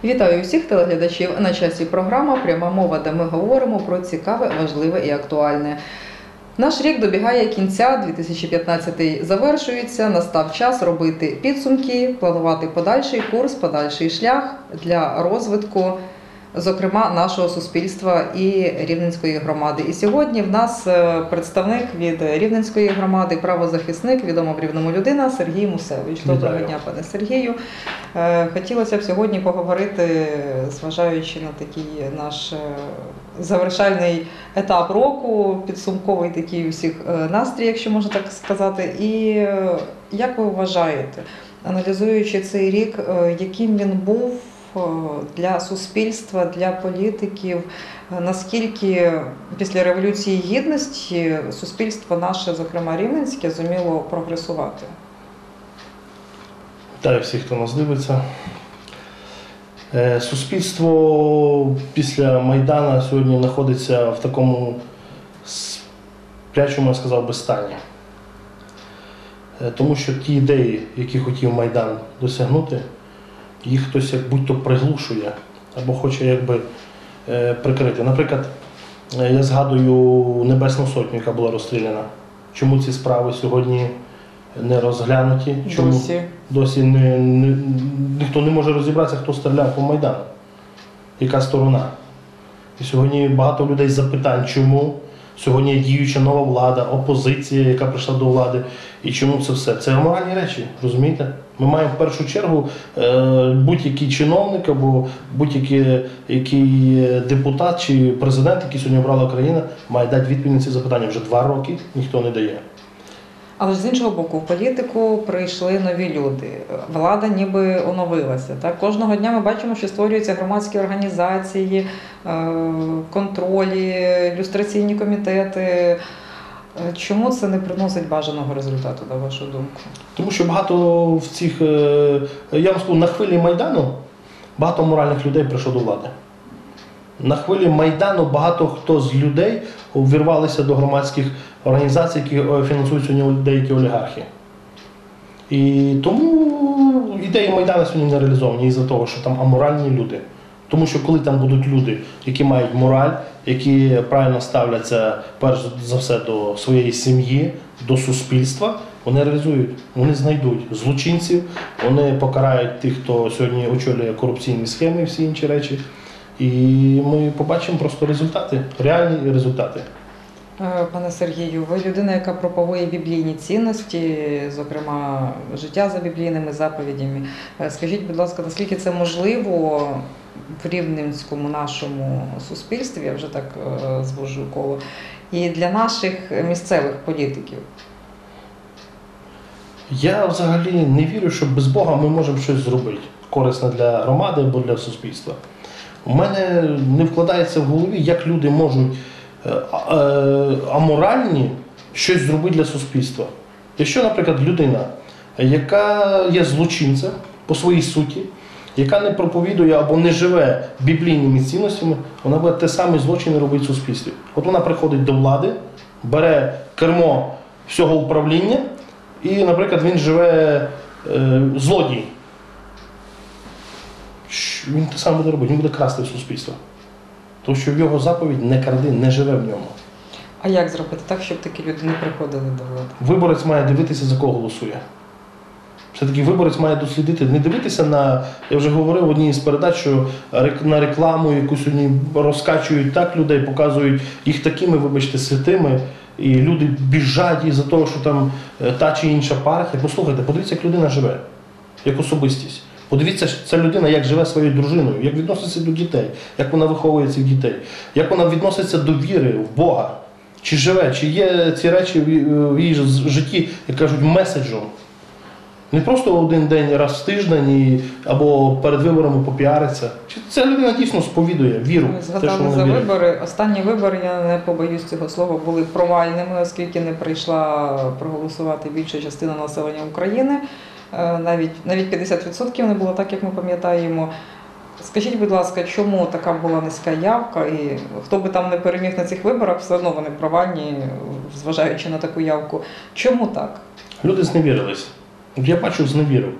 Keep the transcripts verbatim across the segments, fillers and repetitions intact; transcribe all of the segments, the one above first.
Вітаю усіх телеглядачів. На часі програма «Пряма мова», де ми говоримо про цікаве, важливе і актуальне. Наш рік добігає кінця, дві тисячі п'ятнадцятий завершується, настав час робити підсумки, планувати подальший курс, подальший шлях для розвитку, зокрема, нашого суспільства і Рівненської громади. І сьогодні в нас представник від Рівненської громади, правозахисник, відома в Рівному людина Сергій Мусевич. Доброго дня, пане Сергію. Хотілося б сьогодні поговорити, зважаючи на такий наш завершальний етап року, підсумковий такий у всіх настрій, якщо можна так сказати. І як ви вважаєте, аналізуючи цей рік, яким він був для суспільства, для політиків, наскільки після Революції Гідності суспільство наше, зокрема рівненське, зуміло прогресувати? Вітаю всіх, хто нас дивиться. Суспільство після Майдану сьогодні знаходиться в такому сплячому, я сказав би, стані. Тому що ті ідеї, які хотів Майдан досягнути, їх хтось як будь-то приглушує або хоче якби прикрити. Наприклад, я згадую Небесну Сотню, яка була розстріляна. Чому ці справи сьогодні не розглянуті? Чому досі, досі не, не, ніхто не може розібратися, хто стріляв по Майдану? Яка сторона? І сьогодні багато людей запитань, чому сьогодні є діюча нова влада, опозиція, яка прийшла до влади. І чому це все? Це аморальні речі, розумієте? Ми маємо в першу чергу будь-який чиновник або будь-який який депутат чи президент, який сьогодні обрала країна, має дати відповідь на ці запитання. Вже два роки ніхто не дає. Але ж з іншого боку, в політику прийшли нові люди. Влада ніби оновилася. Так? Кожного дня ми бачимо, що створюються громадські організації, контролі, люстраційні комітети. Чому це не приносить бажаного результату, на вашу думку? Тому що багато в цих, я вам скажу, на хвилі Майдану багато моральних людей прийшло до влади. На хвилі Майдану багато хто з людей увірвалися до громадських організацій, які фінансують сьогодні деякі олігархи. І тому ідеї Майдану сьогодні не реалізовані із-за того, що там аморальні люди. Тому що коли там будуть люди, які мають мораль, які правильно ставляться, перш за все, до своєї сім'ї, до суспільства, вони реалізують, вони знайдуть злочинців, вони покарають тих, хто сьогодні очолює корупційні схеми і всі інші речі. І ми побачимо просто результати, реальні результати. Пане Сергію, ви людина, яка пропагує біблійні цінності, зокрема, життя за біблійними заповідями. Скажіть, будь ласка, наскільки це можливо в рівненському нашому суспільстві, я вже так звожу коло, і для наших місцевих політиків? Я взагалі не вірю, що без Бога ми можемо щось зробити корисне для громади або для суспільства. У мене не вкладається в голові, як люди можуть аморальні щось зробити для суспільства. Якщо, наприклад, людина, яка є злочинцем по своїй суті, яка не проповідує або не живе біблійними цінностями, вона буде те саме злочини робити в суспільстві. От вона приходить до влади, бере кермо всього управління і, наприклад, він живе е, злодій. Він те саме буде робити, він буде красти в суспільство. Тому що в його заповідь не кради, не живе в ньому. А як зробити так, щоб такі люди не приходили до влади? Виборець має дивитися, за кого голосує. Все-таки виборець має дослідити, не дивитися на, я вже говорив в одній з передач, що на рекламу, яку сьогодні розкачують так людей, показують їх такими, вибачте, святими, і люди біжать із-за того, що там та чи інша партія. Послухайте, подивіться, як людина живе, як особистість. Подивіться, ця людина, як живе своєю дружиною, як відноситься до дітей, як вона виховує цих дітей, як вона відноситься до віри в Бога. Чи живе, чи є ці речі в її житті, як кажуть, меседжем. Не просто один день, раз в тиждень і, або перед виборами попіариться. Чи ця людина дійсно сповідує віру? Ви згадали за вибори. Останні вибори, я не побоюсь цього слова, були провальними, оскільки не прийшла проголосувати більша частина населення України. Навіть, навіть п'ятдесят відсотків не було так, як ми пам'ятаємо. Скажіть, будь ласка, чому така була низька явка, і хто би там не переміг на цих виборах, все одно вони провальні, зважаючи на таку явку. Чому так? Люди зневірились. Я бачу, зневірив.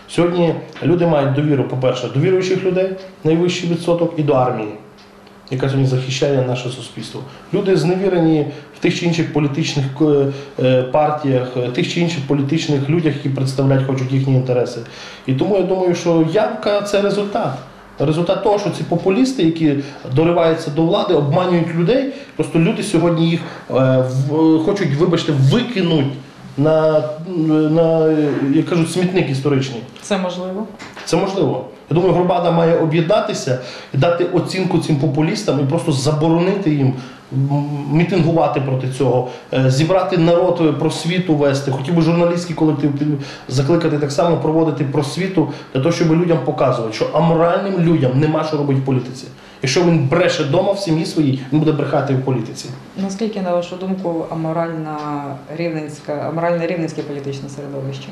Сьогодні люди мають довіру, по-перше, до віруючих людей, найвищий відсоток, і до армії, яка сьогодні захищає наше суспільство. Люди зневірені в тих чи інших політичних е, партіях, тих чи інших політичних людях, які представляють, хочуть їхні інтереси. І тому я думаю, що явка – це результат. Результат того, що ці популісти, які дориваються до влади, обманюють людей, просто люди сьогодні їх е, в, хочуть, вибачте, викинуть на, на, як кажуть, смітник історичний. Це можливо? Це можливо. Я думаю, громада має об'єднатися і дати оцінку цим популістам і просто заборонити їм мітингувати проти цього, зібрати народ, просвіту вести. Хотів би журналістський колектив закликати так само проводити просвіту для того, щоб людям показувати, що аморальним людям нема що робити в політиці. Якщо він бреше вдома в сім'ї своїй, він буде брехати в політиці. Наскільки, на вашу думку, аморальна рівненська, аморальне рівненське політичне середовище?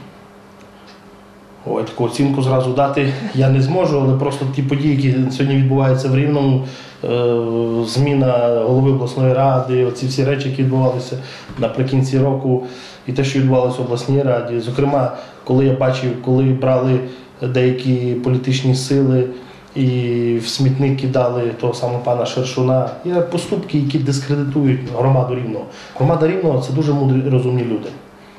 Ой, таку оцінку зразу дати я не зможу, але просто ті події, які сьогодні відбуваються в Рівному, е, зміна голови обласної ради, оці всі речі, які відбувалися наприкінці року, і те, що відбувалося в обласній раді. Зокрема, коли я бачив, коли брали деякі політичні сили і в смітник кидали того самого пана Шершуна, є поступки, які дискредитують громаду Рівного. Громада Рівного – це дуже мудрі і розумні люди.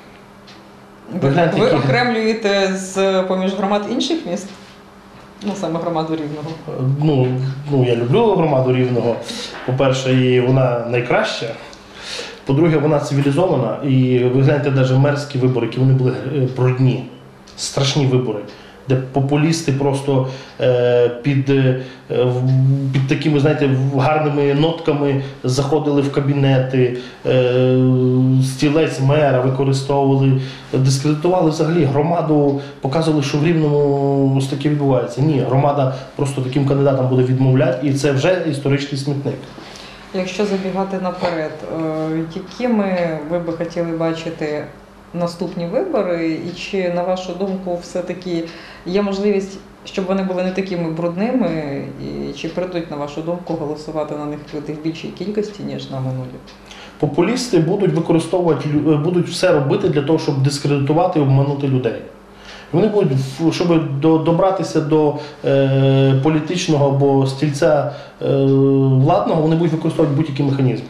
Ви, гляньте, ви які- окремлюєте з поміж громад інших міст? Ну, саме громаду Рівного. Ну, ну, я люблю громаду Рівного. По-перше, і вона найкраща. По-друге, вона цивілізована. І ви гляньте навіть мерські вибори, які вони були е, брудні, страшні вибори, де популісти просто е, під, е, в- під такими, знаєте, гарними нотками заходили в кабінети, е, стілець мера використовували, дискредитували взагалі громаду, показували, що в Рівному ось таке відбувається. Ні, громада просто таким кандидатам буде відмовляти, і це вже історичний смітник. Якщо забігати наперед, е, якими ви би хотіли бачити наступні вибори, і чи, на вашу думку, все-таки є можливість, щоб вони були не такими брудними, і чи прийдуть, на вашу думку, голосувати на них люди в більшій кількості, ніж на минулі? Популісти будуть використовувати, лю- будуть все робити для того, щоб дискредитувати і обманути людей. Вони будуть, ф- щоб до- добратися до е, політичного або стільця е, владного, вони будуть використовувати будь-які механізми.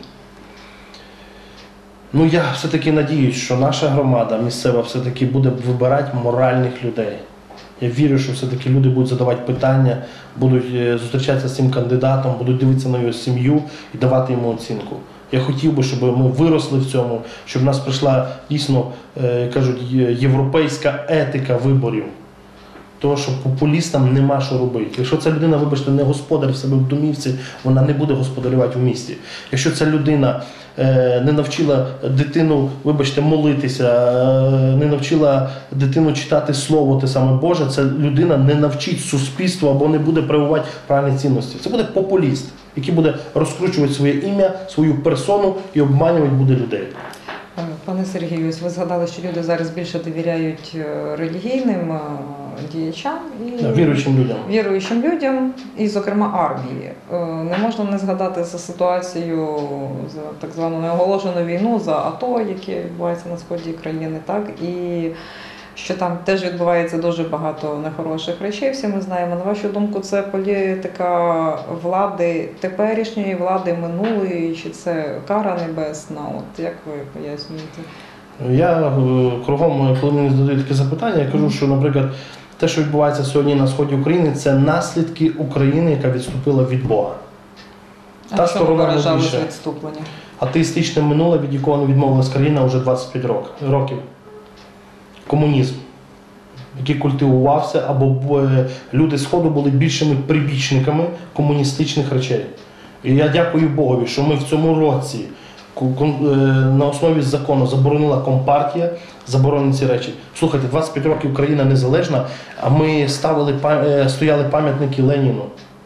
Ну, я все-таки надіюсь, що наша громада місцева все-таки буде вибирати моральних людей. Я вірю, що все-таки люди будуть задавати питання, будуть е, зустрічатися з цим кандидатом, будуть дивитися на його сім'ю і давати йому оцінку. Я хотів би, щоб ми виросли в цьому, щоб в нас прийшла дійсно, е, як кажуть, є- європейська етика виборів. Того, що популістам нема що робити. Якщо ця людина, вибачте, не господар в себе в домівці, вона не буде господарювати в місті. Якщо ця людина е, не навчила дитину, вибачте, молитися, е, не навчила дитину читати слово те саме Боже, ця людина не навчить суспільство або не буде прививати правильні цінності. Це буде популіст, який буде розкручувати своє ім'я, свою персону і обманювати буде людей. Пане Сергію, ось ви згадали, що люди зараз більше довіряють е, релігійним е, діячам і Да, віруючим людям. віруючим людям, і, зокрема, армії. Е, Не можна не згадати за ситуацію, за так звану неоголошену війну, за АТО, яке відбувається на сході країни, так, і що там теж відбувається дуже багато нехороших речей, всі ми знаємо. На вашу думку, це політика влади теперішньої, влади минулої, чи це кара небесна? От як ви пояснюєте? Я е, кругом, коли мені задають таке запитання, я кажу, що, наприклад, те, що відбувається сьогодні на сході України, це наслідки України, яка відступила від Бога. А Та в чому сторона виражалося найбільше. відступлення? Атеїстичне минуле, від якого не відмовилась країна вже двадцять п'ять рок- років. Комунізм, який культивувався, або е, люди Сходу були більшими прибічниками комуністичних речей. І я дякую Богові, що ми в цьому році ку- кон- е, на основі закону заборонила Компартія, заборонені ці речі. Слухайте, двадцять п'ять років країна незалежна, а ми ставили, па- е, стояли пам'ятники Леніну.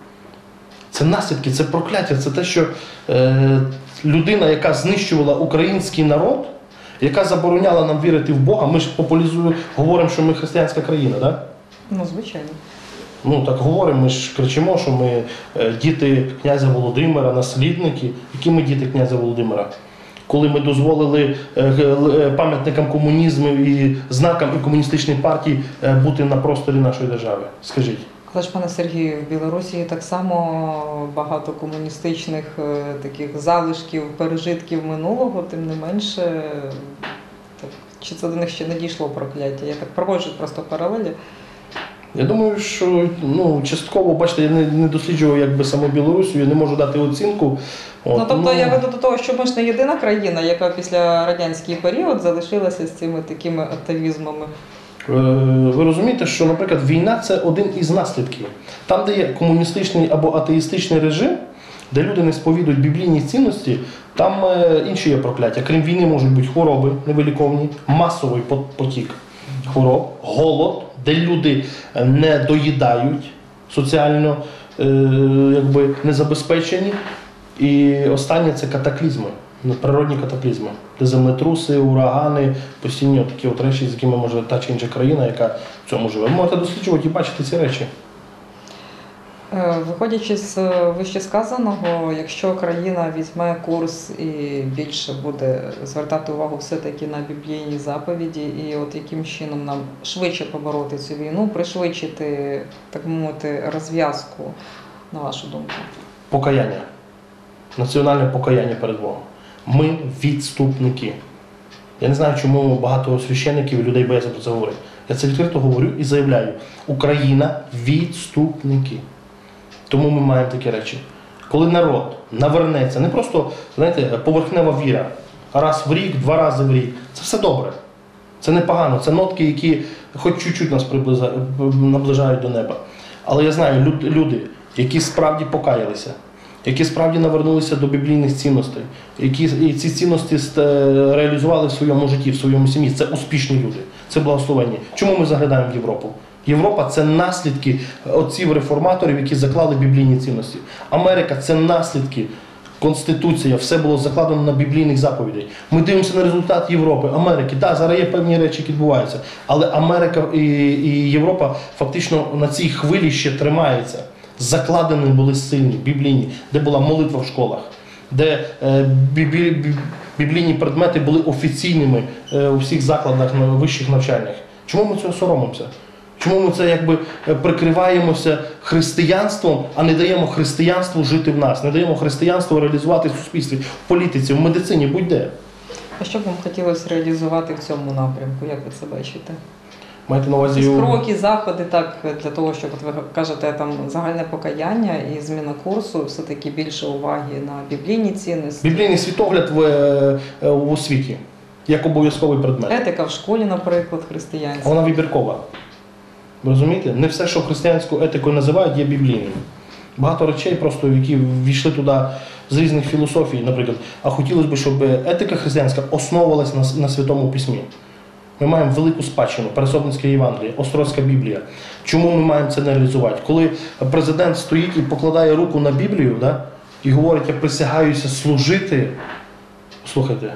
Це наслідки, це прокляття, це те, що е, людина, яка знищувала український народ, яка забороняла нам вірити в Бога, ми ж популізуємо, говоримо, що ми християнська країна, так? Ну, звичайно. Ну так говоримо, ми ж кричимо, що ми е, діти князя Володимира, наслідники. Які ми діти князя Володимира? коли ми дозволили е, е, пам'ятникам комунізму і знакам і комуністичної партії е, бути на просторі нашої держави? Скажіть. Але ж, пане Сергію, в Білорусі так само багато комуністичних е, таких залишків, пережитків минулого, тим не менше, так, чи це до них ще не дійшло прокляття? Я так проводжу просто паралелі. Я думаю, що ну, частково, бачите, я не, не досліджував якби саму Білорусію, я не можу дати оцінку. От, Ну, тобто ну, я веду до того, що ми ж не єдина країна, яка після радянський період залишилася з цими такими атавізмами. Е, Ви розумієте, що, наприклад, війна – це один із наслідків. Там, де є комуністичний або атеїстичний режим, де люди не сповідують біблійні цінності, там е, інші є прокляття. Крім війни можуть бути хвороби невиліковні, масовий потік хвороб, голод, де люди не доїдають соціально е, якби, незабезпечені. І останнє – це катаклізми, природні катаклізми, де землетруси, урагани, постійні от такі от речі, з якими може та чи інша країна, яка в цьому живе. Ви можете досліджувати і бачити ці речі. Е, Виходячи з вищесказаного, якщо країна візьме курс і більше буде звертати увагу все-таки на біблійні заповіді, і от яким чином нам швидше побороти цю війну, пришвидшити, так мовити, розв'язку, на вашу думку? Покаяння. Національне покаяння перед Богом. Ми відступники. Я не знаю, чому багато священників і людей бояться про це говорити. Я це відкрито говорю і заявляю. Україна – відступники. Тому ми маємо такі речі. Коли народ навернеться, не просто, знаєте, поверхнева віра, раз в рік, два рази в рік, це все добре. Це непогано, це нотки, які хоч чуть-чуть нас наближають до неба. Але я знаю, люди, які справді покаялися, які справді навернулися до біблійних цінностей, які і ці цінності реалізували в своєму житті, в своєму сім'ї, це успішні люди, це благословенні. Чому ми заглядаємо в Європу? Європа – це наслідки отців реформаторів, які заклали біблійні цінності. Америка – це наслідки, Конституція, все було закладено на біблійних заповідей. Ми дивимося на результат Європи, Америки. Так, зараз є певні речі, які відбуваються, але Америка і, і Європа фактично на цій хвилі ще тримаються. Закладені були сильні, біблійні, де була молитва в школах, де е, бібі, бі, біблійні предмети були офіційними е, у всіх закладах на вищих навчальних. Чому ми цього соромимося? Чому ми це якби прикриваємося християнством, а не даємо християнству жити в нас, не даємо християнству реалізувати в суспільстві, в політиці, в медицині, будь-де? А що б вам хотілося реалізувати в цьому напрямку? Як ви це бачите? Маєте на увазі... Якісь кроки, заходи, так, для того, щоб, от ви кажете, там загальне покаяння і зміна курсу, все-таки більше уваги на біблійні цінності. Біблійний світогляд в, в освіті, як обов'язковий предмет. Етика в школі, наприклад, християнська. Вона вибіркова. Ви розумієте? Не все, що християнську етикою називають, є біблійним. Багато речей, просто, які ввійшли туди з різних філософій, наприклад. А хотілося б, щоб етика християнська основувалась на, на Святому Письмі. Ми маємо велику спадщину, Пересопницьке Євангеліє, Острозька Біблія. Чому ми маємо це не реалізувати? Коли президент стоїть і покладає руку на Біблію, да, і говорить, я присягаюся служити, слухайте,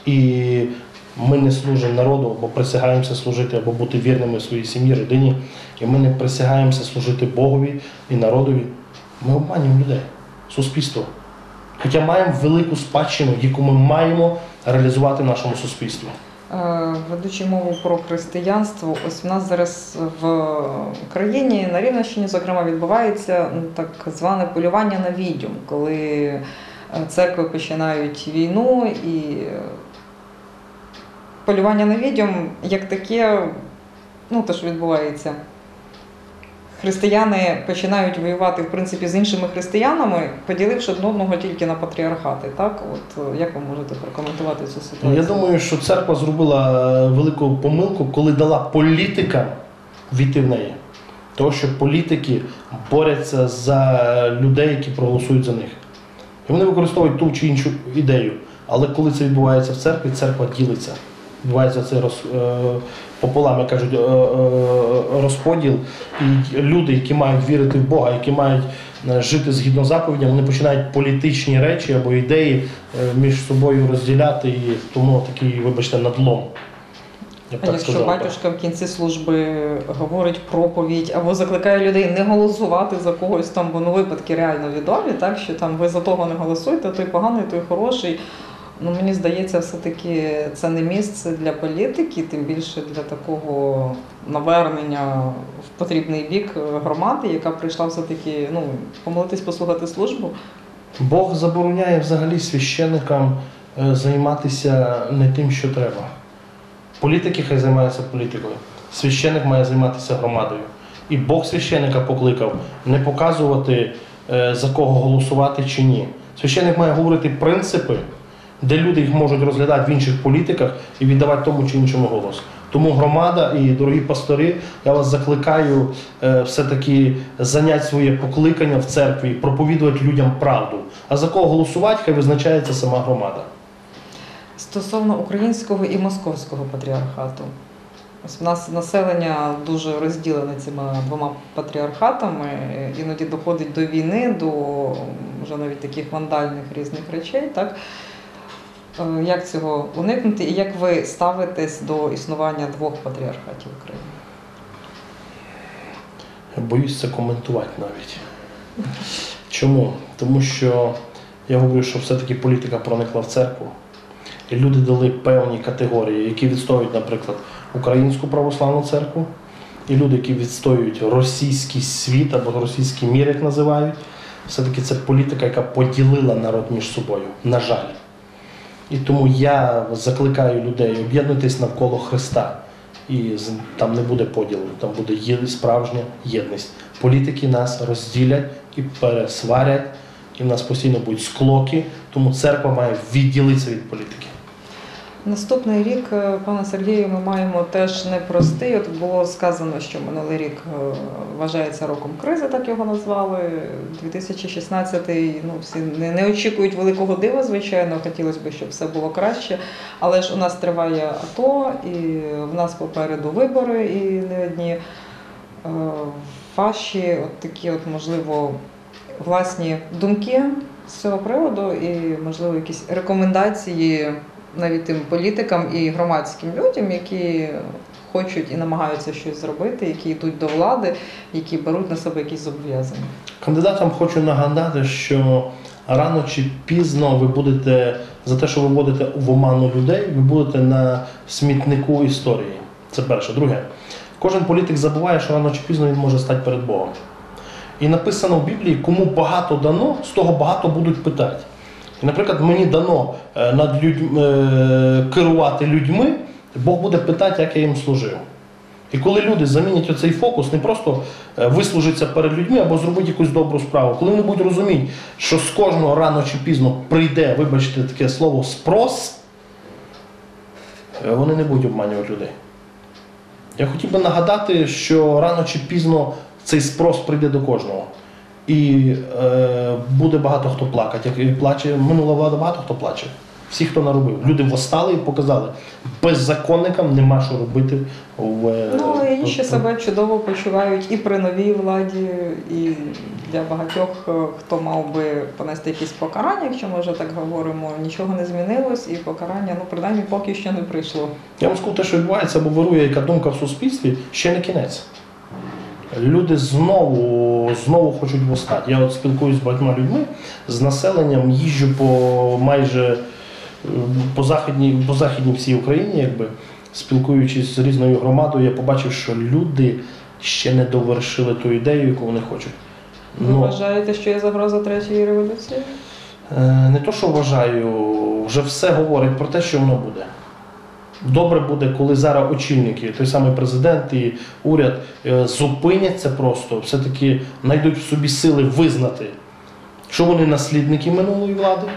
і ми не служимо народу, або присягаємося служити, або бути вірними своїй сім'ї, родині, і ми не присягаємося служити Богові і народові, ми обманюємо людей, суспільство. Хоча маємо велику спадщину, яку ми маємо реалізувати в нашому суспільстві. Ведучи мову про християнство, ось в нас зараз в країні, на Рівненщині, зокрема, відбувається так зване полювання на відьом, коли церкви починають війну і полювання на відьом як таке, ну те, що відбувається. Християни починають воювати, в принципі, з іншими християнами, поділивши одне одного тільки на патріархати. Так? От, як ви можете прокоментувати цю ситуацію? Я думаю, що церква зробила велику помилку, коли дала політикам війти в неї. Тому що політики борються за людей, які проголосують за них. І вони використовують ту чи іншу ідею. Але коли це відбувається в церкві, церква ділиться. Відбувається це роз, е, пополам, як кажуть, е, е, розподіл. І люди, які мають вірити в Бога, які мають жити згідно заповідям, вони починають політичні речі або ідеї е, між собою розділяти, і тому такий, вибачте, надлом. Я а якщо сказав, батюшка в кінці служби говорить проповідь або закликає людей не голосувати за когось, там, бо ну, випадки реально відомі, так, що там ви за того не голосуєте, той поганий, той хороший. Ну, мені здається, все-таки це не місце для політики, тим більше для такого навернення в потрібний бік громади, яка прийшла все-таки ну, помолитись, послухати службу. Бог забороняє взагалі священникам е, займатися не тим, що треба. Політики хай займаються політикою. Священник має займатися громадою. І Бог священника покликав не показувати, е, за кого голосувати чи ні. Священник має говорити принципи, де люди їх можуть розглядати в інших політиках і віддавати тому чи іншому голос. Тому громада і дорогі пастори, я вас закликаю е, все-таки зайняти своє покликання в церкві, проповідувати людям правду. А за кого голосувати, хай визначається сама громада. Стосовно українського і московського патріархату. Ось в нас населення дуже розділене цими двома патріархатами, іноді доходить до війни, до вже навіть таких вандальних різних речей. Так? Е, Як цього уникнути і як ви ставитесь до існування двох патріархатів України? Я боюсь це коментувати навіть. Чому? Тому що я говорю, що все-таки політика проникла в церкву. І люди дали певні категорії, які відстоюють, наприклад, Українську православну церкву, і люди, які відстоюють російський світ або російський мір, як називають. Все-таки це політика, яка поділила народ між собою, на жаль. І тому я закликаю людей, об'єднуйтесь навколо Христа. І там не буде поділу, там буде є- справжня єдність. Політики нас розділять і пересварять, і в нас постійно будуть склоки, тому церква має відділитися від політики. Наступний рік, е, пане Сергію, ми маємо теж непростий. От було сказано, що минулий рік е, вважається роком кризи, так його назвали. дві тисячі шістнадцятий, ну, всі не, не очікують великого дива, звичайно, хотілося б, щоб все було краще. Але ж у нас триває АТО, і в нас попереду вибори, і не одні. Е, Ваші от такі, от, можливо, власні думки з цього приводу і, можливо, якісь рекомендації навіть тим політикам і громадським людям, які хочуть і намагаються щось зробити, які йдуть до влади, які беруть на себе якісь зобов'язання. Кандидатам хочу нагадати, що рано чи пізно ви будете, за те, що ви вводите в оману людей, ви будете на смітнику історії. Це перше. Друге, кожен політик забуває, що рано чи пізно він може стати перед Богом. І написано в Біблії, кому багато дано, з того багато будуть питати. І, наприклад, мені дано е, над людьми, е, керувати людьми, Бог буде питати, як я їм служив. І коли люди замінять оцей фокус, не просто е, вислужиться перед людьми або зробити якусь добру справу, коли вони будуть розуміти, що з кожного рано чи пізно прийде, вибачте таке слово, спрос, е, вони не будуть обманювати людей. Я хотів би нагадати, що рано чи пізно цей спрос прийде до кожного. І е, буде багато хто плакати. Як і плаче минула влада, багато хто плаче. Всі, хто наробив. Люди восстали і показали. Беззаконникам нема що робити. В, Ну, а інші в, себе чудово почувають і при новій владі, і для багатьох, хто мав би понести якісь покарання, якщо ми вже так говоримо, нічого не змінилось, і покарання, ну, принаймні, поки що не прийшло. Я вам скажу, те, що відбувається, або вирує яка думка в суспільстві, ще не кінець. Люди знову, знову хочуть восстати. Я от спілкуюсь з багатьма людьми, з населенням, їжджу по майже по західній, по західній всій Україні, якби, спілкуючись з різною громадою, я побачив, що люди ще не довершили ту ідею, яку вони хочуть. Ви Ну, вважаєте, що є загроза третьої революції? не то, що вважаю, вже все говорить про те, що воно буде. Добре буде, коли зараз очільники, той самий президент і уряд е, зупиняться просто, все-таки знайдуть в собі сили визнати, що вони наслідники минулої влади.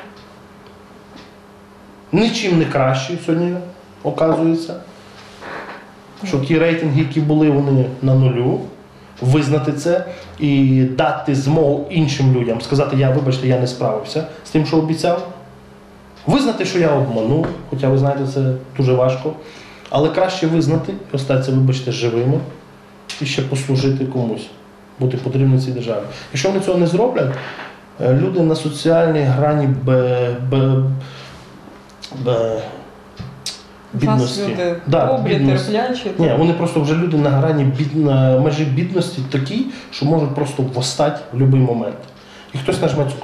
Нічим не кращі сьогодні, оказується. Що ті рейтинги, які були, вони на нулю. Визнати це і дати змогу іншим людям сказати, я, вибачте, я не справився з тим, що обіцяв. Визнати, що я обманув, хоча ви знаєте, це дуже важко. Але краще визнати і остатися, вибачте, живими і ще послужити комусь, бути потрібним цій державі. Якщо вони цього не зроблять, люди на соціальній грані б, б, б, бідності. У нас люди Да, добрі, бідності. терплячі. Ні, вони просто вже люди на грані бід, на межі бідності такі, що можуть просто восстати в будь-який момент. І хтось нажме цю кнопку.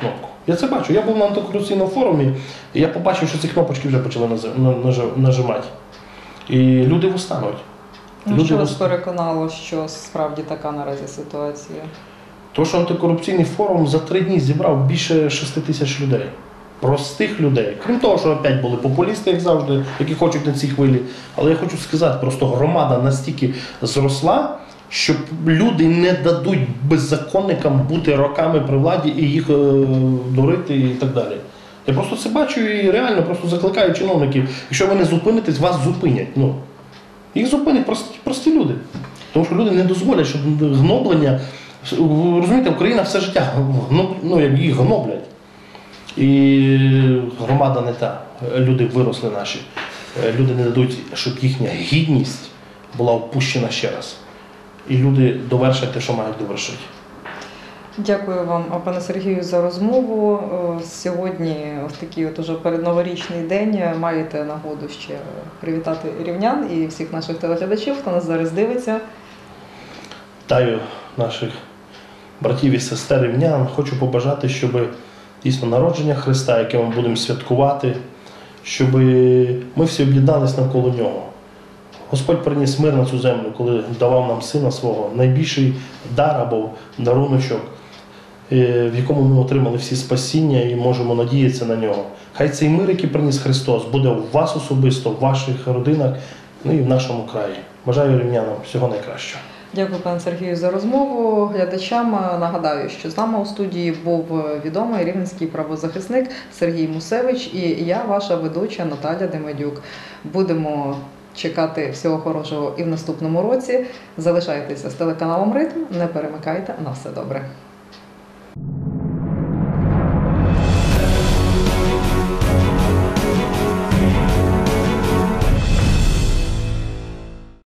Я це бачу. Я був на антикорупційному форумі, і я побачив, що ці кнопочки вже почали нази- на- нажи- нажимати. І люди встануть. Ну, Люди що вас вст- переконало, що справді така наразі ситуація? То, що антикорупційний форум за три дні зібрав більше шести тисяч людей. Простих людей. Крім того, що опять були популісти, як завжди, які хочуть на цій хвилі. Але я хочу сказати, просто громада настільки зросла, що люди не дадуть беззаконникам бути роками при владі і їх е, дурити і так далі. Я просто це бачу і реально просто закликаю чиновників. Якщо ви не зупинитесь, вас зупинять. Ну, їх зупинять прості, прості люди. Тому що люди не дозволять, щоб гноблення. Розумієте, Україна все життя гноб, ну, як їх гноблять. І громада не та. Люди виросли наші. Люди не дадуть, щоб їхня гідність була опущена ще раз. І люди довершать те, що мають довершити. Дякую вам, пане Сергію, за розмову. Е, Сьогодні, ось такий от уже передноворічний день, маєте нагоду ще привітати рівнян і всіх наших телеглядачів, хто нас зараз дивиться. Вітаю наших братів і сестер рівнян. Хочу побажати, щоб дійсно народження Христа, яке ми будемо святкувати, щоб ми всі об'єднались навколо нього. Господь приніс мир на цю землю, коли давав нам Сина свого, найбільший дар або даруночок, е, в якому ми отримали всі спасіння і можемо надіятися на нього. Хай цей мир, який приніс Христос, буде у вас особисто, в ваших родинах, ну і в нашому краї. Бажаю рівнянам всього найкращого. Дякую, пане Сергію, за розмову. Глядачам нагадаю, що з нами у студії був відомий рівненський правозахисник Сергій Мусевич і я, ваша ведуча Наталя Демедюк. Будемо чекати всього хорошого і в наступному році. Залишайтеся з телеканалом Ритм, не перемикайте, на все добре.